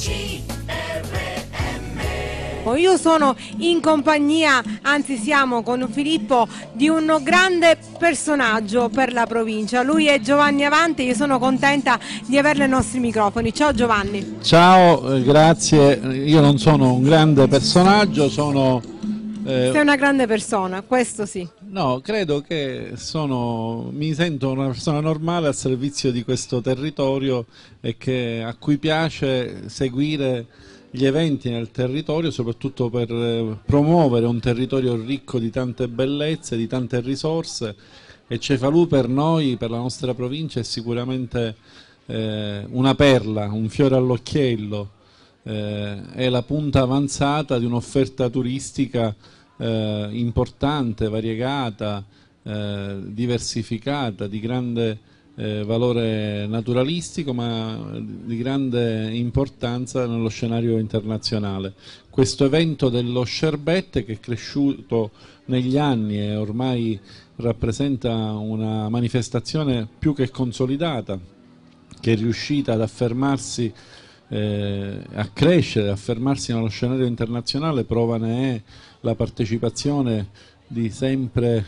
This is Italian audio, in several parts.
Io sono in compagnia, anzi siamo con Filippo, di un grande personaggio per la provincia. Lui è Giovanni Avante, io sono contenta di averlo ai nostri microfoni. Ciao Giovanni. Ciao, grazie. Io non sono un grande personaggio, sono... Sei una grande persona, questo sì. No, credo che mi sento una persona normale al servizio di questo territorio e a cui piace seguire gli eventi nel territorio, soprattutto per promuovere un territorio ricco di tante bellezze, di tante risorse. E Cefalù per noi, per la nostra provincia, è sicuramente una perla, un fiore all'occhiello, è la punta avanzata di un'offerta turistica importante, variegata, diversificata, di grande valore naturalistico, ma di grande importanza nello scenario internazionale. Questo evento dello Sherbet, che è cresciuto negli anni e ormai rappresenta una manifestazione più che consolidata, che è riuscita ad affermarsi, a crescere, ad affermarsi nello scenario internazionale. Prova ne è la partecipazione di sempre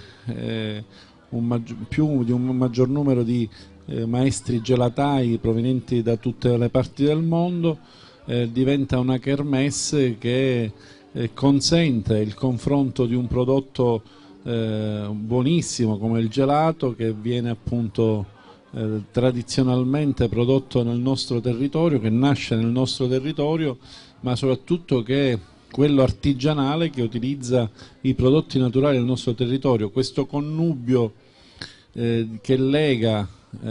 più di un maggior numero di maestri gelatai provenienti da tutte le parti del mondo. Diventa una kermesse che consente il confronto di un prodotto buonissimo come il gelato, che viene appunto tradizionalmente prodotto nel nostro territorio, che nasce nel nostro territorio, ma soprattutto che è quello artigianale, che utilizza i prodotti naturali del nostro territorio. Questo connubio che lega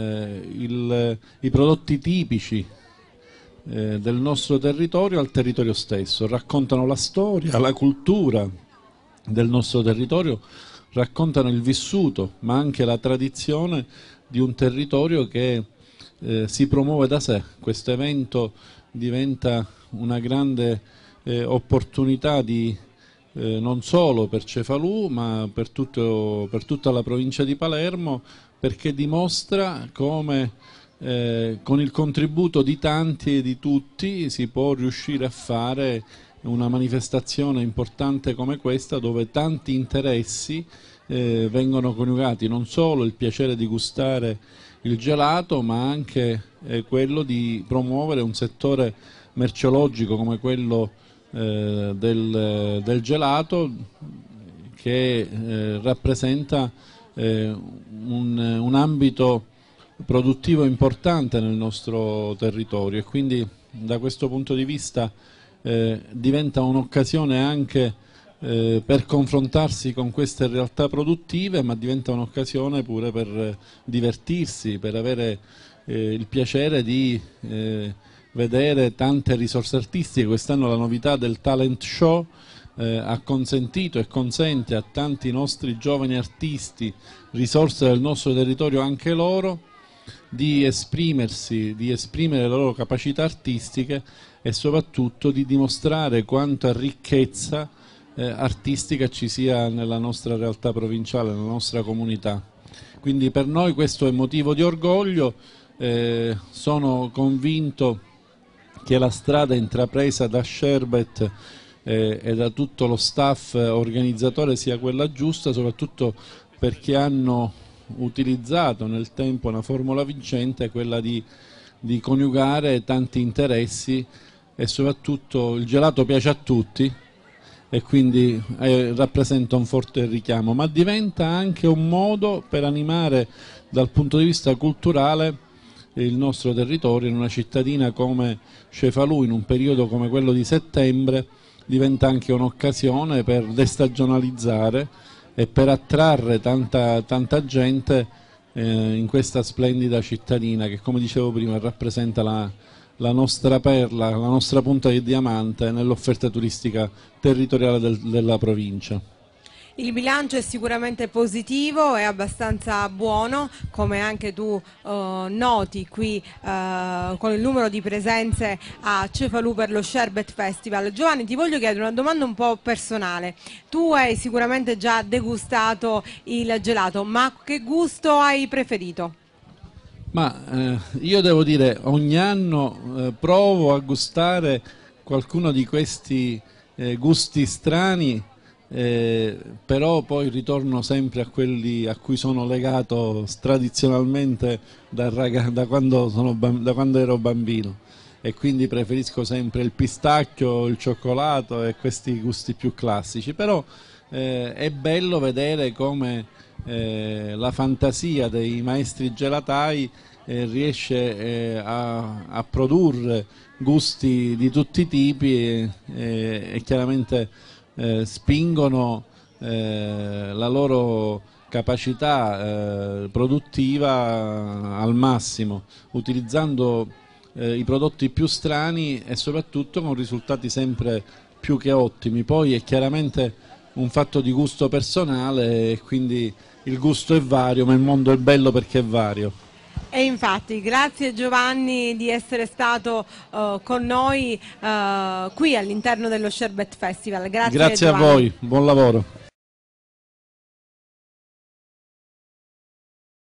i prodotti tipici del nostro territorio al territorio stesso, raccontano la storia, la cultura del nostro territorio, raccontano il vissuto, ma anche la tradizione di un territorio che si promuove da sé. Questo evento diventa una grande opportunità non solo per Cefalù, ma per tutta la provincia di Palermo, perché dimostra come con il contributo di tanti e di tutti si può riuscire a fare una manifestazione importante come questa, dove tanti interessi vengono coniugati, non solo il piacere di gustare il gelato, ma anche quello di promuovere un settore merceologico come quello del gelato, che rappresenta un ambito produttivo importante nel nostro territorio, e quindi da questo punto di vista diventa un'occasione anche per confrontarsi con queste realtà produttive, ma diventa un'occasione pure per divertirsi, per avere il piacere di vedere tante risorse artistiche. Quest'anno la novità del talent show ha consentito e consente a tanti nostri giovani artisti, risorse del nostro territorio anche loro, di esprimersi, di esprimere le loro capacità artistiche e soprattutto di dimostrare quanta ricchezza artistica ci sia nella nostra realtà provinciale, nella nostra comunità. Quindi per noi questo è motivo di orgoglio. Sono convinto che la strada intrapresa da Sherbet e da tutto lo staff organizzatore sia quella giusta, soprattutto perché hanno utilizzato nel tempo una formula vincente, quella di coniugare tanti interessi, e soprattutto il gelato piace a tutti e quindi rappresenta un forte richiamo, ma diventa anche un modo per animare dal punto di vista culturale il nostro territorio. In una cittadina come Cefalù, in un periodo come quello di settembre, diventa anche un'occasione per destagionalizzare e per attrarre tanta gente in questa splendida cittadina che, come dicevo prima, rappresenta la nostra perla, la nostra punta di diamante nell'offerta turistica territoriale della provincia. Il bilancio è sicuramente positivo, è abbastanza buono, come anche tu noti qui con il numero di presenze a Cefalù per lo Sherbet Festival. Giovanni, ti voglio chiedere una domanda un po' personale. Tu hai sicuramente già degustato il gelato, ma che gusto hai preferito? Ma io devo dire, ogni anno provo a gustare qualcuno di questi gusti strani, però poi ritorno sempre a quelli a cui sono legato tradizionalmente da da quando ero bambino, e quindi preferisco sempre il pistacchio, il cioccolato e questi gusti più classici. Però è bello vedere come la fantasia dei maestri gelatai riesce a produrre gusti di tutti i tipi e chiaramente spingono la loro capacità produttiva al massimo, utilizzando i prodotti più strani e soprattutto con risultati sempre più che ottimi. Poi è chiaramente un fatto di gusto personale e quindi il gusto è vario, ma il mondo è bello perché è vario. E infatti, grazie Giovanni di essere stato con noi qui all'interno dello Sherbet Festival. Grazie Grazie a Giovanni. voi, buon lavoro.